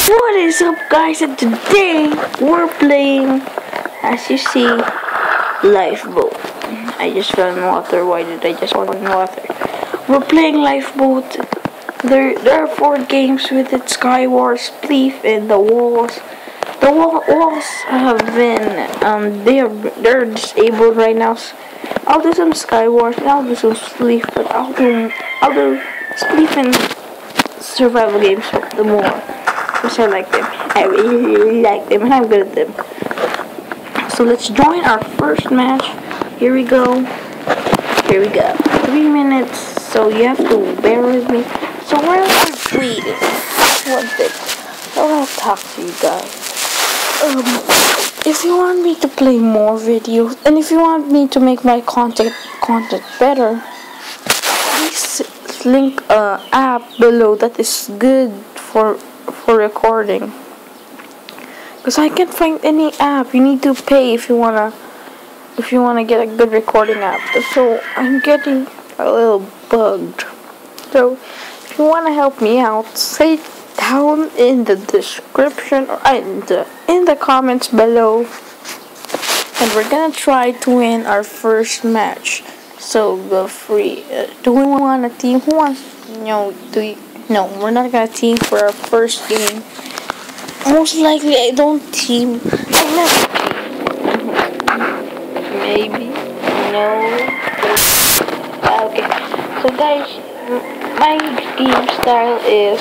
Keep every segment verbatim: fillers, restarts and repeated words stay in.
What is up, guys? And today we're playing, as you see, Lifeboat. I just fell in water. Why did I just fall in water? We're playing Lifeboat. There, there are four games with it: Skywars, Spleef, and the walls. The wall, walls have been um they are they're disabled right now. I'll do some Skywars and I'll do some Spleef, but I'll do I'll do Spleef and survival games the more. Because I like them. I really, really like them and I'm good at them. So let's join our first match. Here we go. Here we go. Three minutes. So you have to bear with me. So while I'm waiting, one thing. I want to talk to you guys. Um, if you want me to play more videos and if you want me to make my content content better, please link a app below that is good for for recording. Because I can't find any app. You need to pay if you wanna if you wanna get a good recording app. So I'm getting a little bugged. So if you wanna help me out, say it down in the description or in the in the comments below. And we're gonna try to win our first match. So go free. Uh, do we want a team? Who wants? No, do we? No, we're not gonna team for our first game. Most likely, I don't team. I never team. Maybe. No. Okay. So guys, my game style is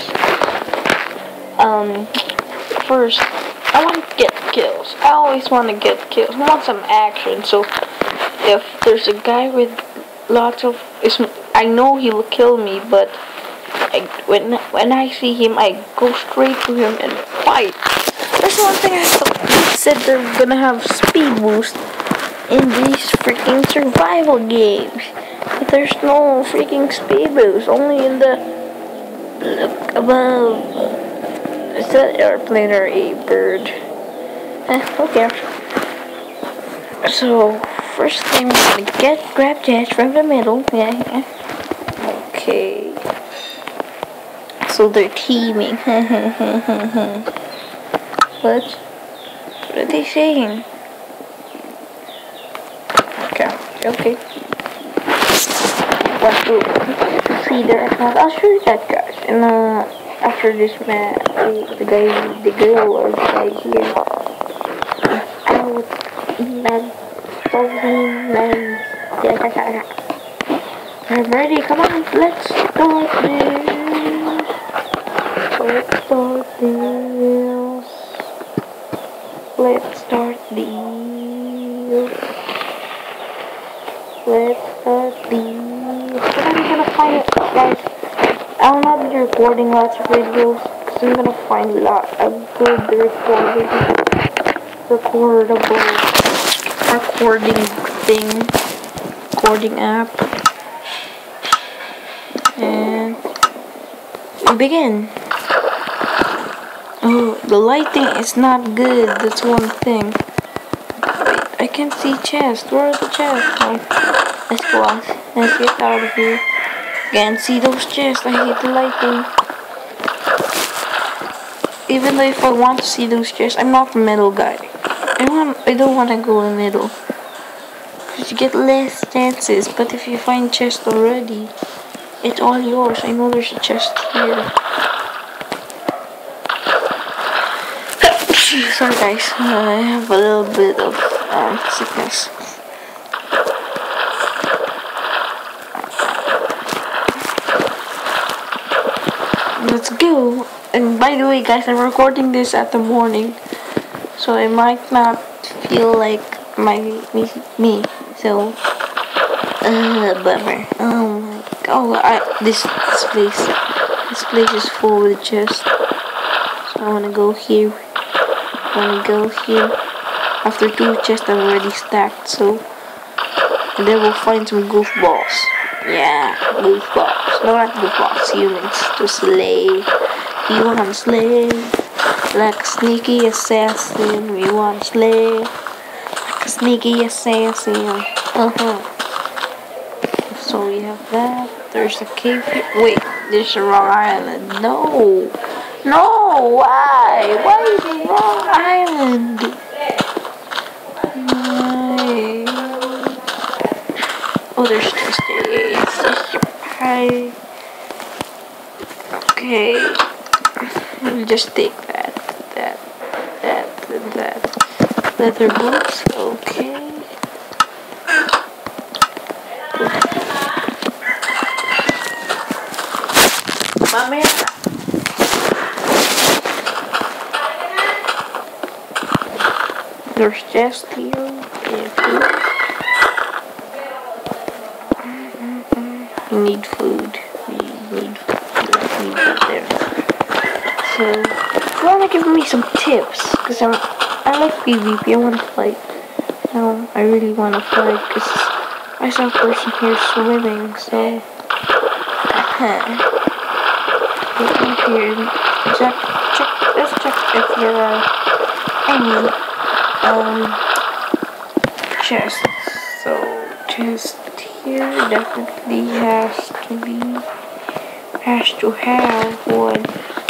um first I want to get kills. I always want to get kills. I want some action. So if there's a guy with lots of, I know he'll kill me, but I, when when I see him, I go straight to him and fight. There's one thing I thought. They said they're gonna have speed boost in these freaking survival games, but there's no freaking speed boost. Only in the look above. Is that airplane or a bird? Eh, who cares? So first thing, we're gonna get grab jets from the middle. Yeah, yeah. Okay. So they're teaming. What? What are they saying? Okay, okay. What to see their account? I'll show you that, guys. And uh, after this match, the guy, the girl, or the guy here, out, man, man, man. I'm ready. Come on, let's start this. Let's start this. Let's start this. Let's start this. But I'm gonna find it, guys. I'll not be recording lots of videos because I'm gonna find a lot of good recording, recordable, recording thing, recording app, and we begin. Oh, the lighting is not good. That's one thing. Wait, I can't see chest. Where are the chests? Oh, let's go out. Let's get out of here. Can't see those chests. I hate the lighting. Even though if I want to see those chests, I'm not the middle guy. I want. I don't want to go in the middle. Cause you get less chances. But if you find chest already, it's all yours. I know there's a chest here. Sorry guys, I have a little bit of um, sickness. Let's go. And by the way guys, I'm recording this at the morning, so I might not feel like my me, me. So uh bummer. Oh my god. Oh, I, this this place this place is full with chests. So I wanna go here. I wanna go here. After two chests I'm already stacked, so and then we'll find some goofballs. Yeah, goofballs. No, not goofballs, humans to slay. You wanna slay like a sneaky assassin. We wanna slay like a sneaky assassin. Uh-huh. So we have that. There's a cave here. Wait, there's a wrong island. No. No, why? Why is it wrong island? Why? Oh, there's just a hi. Okay, we'll just take that, that, that, and that. Leather boots, okay. Mamaya. There's just here. We need food. We need food. We need food there. So, if you wanna give me some tips, cause I'm, I like PvP. I wanna fight. No, I really wanna fight, cause I saw a person here swimming. So, uh-huh. Look here. Check, check. Let's check if there are any um chests. So, chest here definitely has to be has to have one.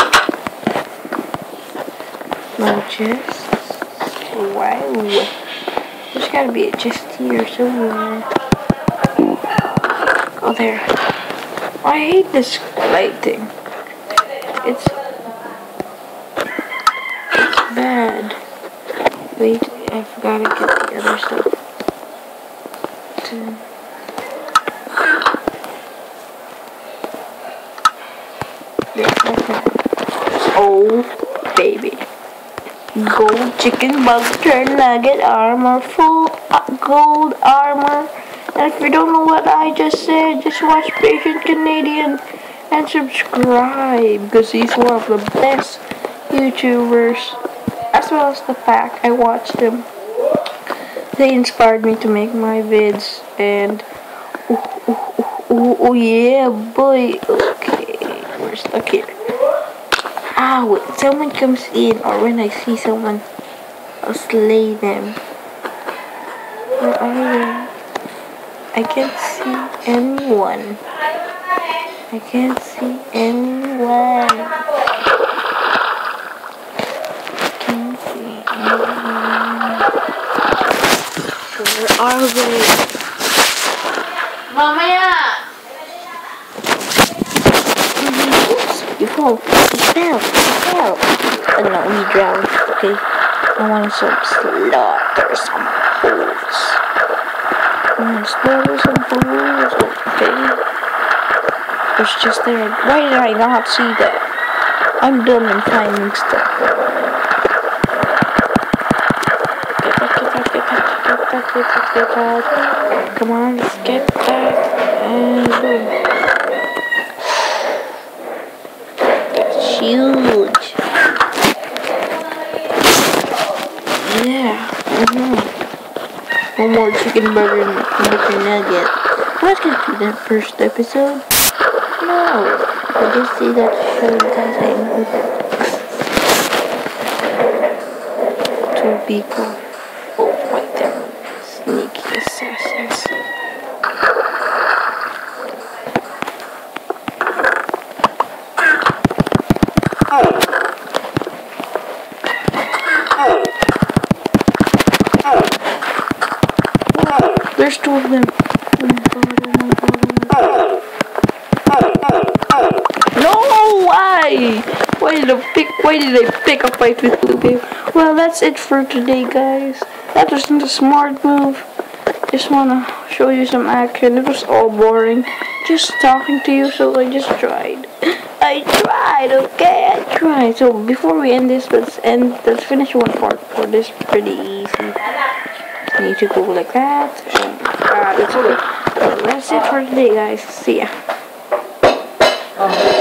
No chests. Wow. There's gotta be a chest here somewhere. Oh, there. I hate this lighting. It's it's bad. Wait, I forgot to get the other stuff. To oh, baby. Gold chicken butter nugget armor, full gold armor. And if you don't know what I just said, just watch Patient Canadian and subscribe, because he's one of the best YouTubers, as well as the fact I watched them. They inspired me to make my vids, and oh, oh, oh, oh, oh yeah, boy. Okay, we're stuck here. Ah, when someone comes in, or when I see someone, I'll slay them. Where are they? I can't see anyone. I can't see anyone. I can't see anyone. Where are they? Mamaya! Oops, you fall. You fell. You fell. Oh no, we drowned. Okay. I want some slaughter, some fools. I want to slaughter some fools. Okay. It's just there. Why did I not see that? I'm dumb in finding stuff. Get that, get that, get that, get that, get that, get that. Come on, let's get that. And boom. That's huge. Yeah. Mm-hmm. One more chicken burger and chicken nugget. I was gonna do that first episode. No, I just see that show you guys I know two people. Oh, right there. Sneaky assassins. There's two of them. Oh my god, oh my god, oh my god. No, why? Why did I pick why did I pick a fight with Blue Babe? Well, that's it for today, guys. That wasn't a smart move. Just wanna show you some action. It was all boring. Just talking to you, so I just tried. I tried, okay? I tried. So before we end this, let's end let's finish one part for this pretty easy. Need to go like that. And, uh, it's okay. Well, that's it for today, guys. See ya.